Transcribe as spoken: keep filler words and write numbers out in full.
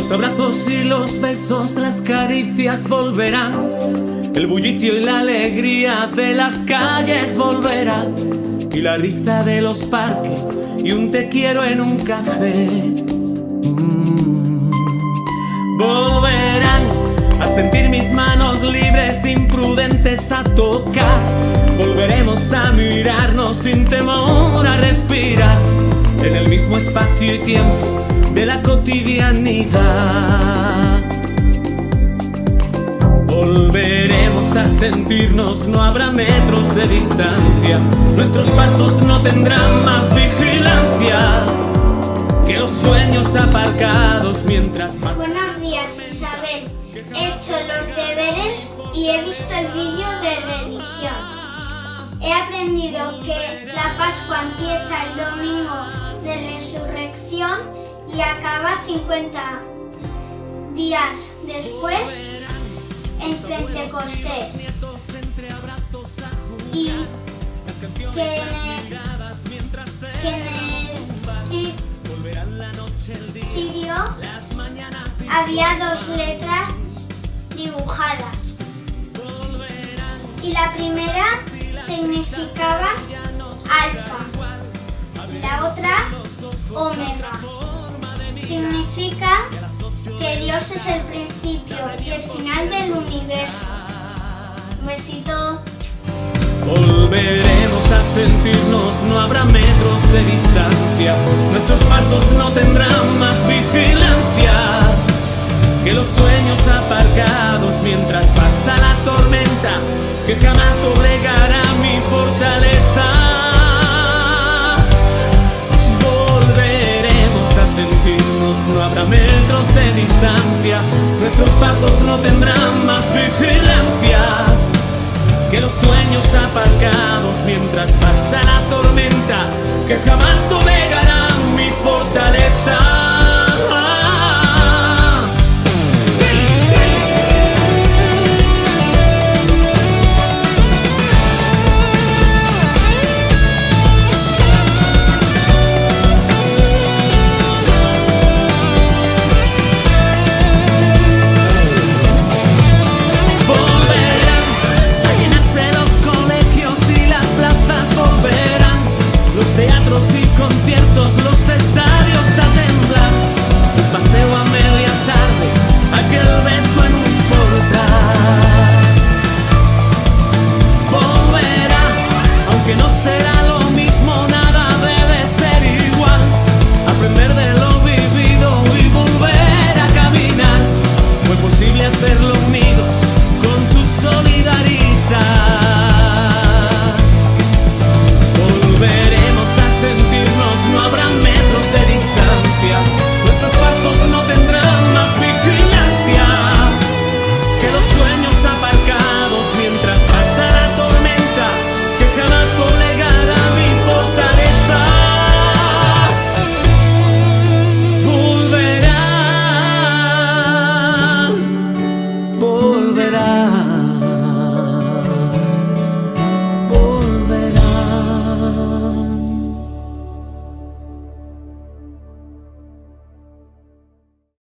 Los abrazos y los besos, las caricias volverán. El bullicio y la alegría de las calles volverán. Y la risa de los parques y un te quiero en un café. Mm. Volverán a sentir mis manos libres, imprudentes a tocar. Volveremos a mirarnos sin temor, a respirar en el mismo espacio y tiempo de la cotidianidad. Volveremos a sentirnos, no habrá metros de distancia. Nuestros pasos no tendrán más vigilancia que los sueños aparcados mientras más... Buenos días, Isabel. He hecho los deberes y he visto el vídeo de religión. He aprendido que la Pascua empieza el domingo de Resurrección y acaba cincuenta días después en Pentecostés. Y que en el, que en el cirio había dos letras dibujadas. Y la primera significaba alfa y la otra omega. Significa que Dios es el principio y el final del universo. Un besito. Volveremos a sentirnos, no habrá metros de distancia. Nuestros pasos no tendrán más vigilancia que los sueños aparcados mientras pasa la tormenta que jamás doblegará.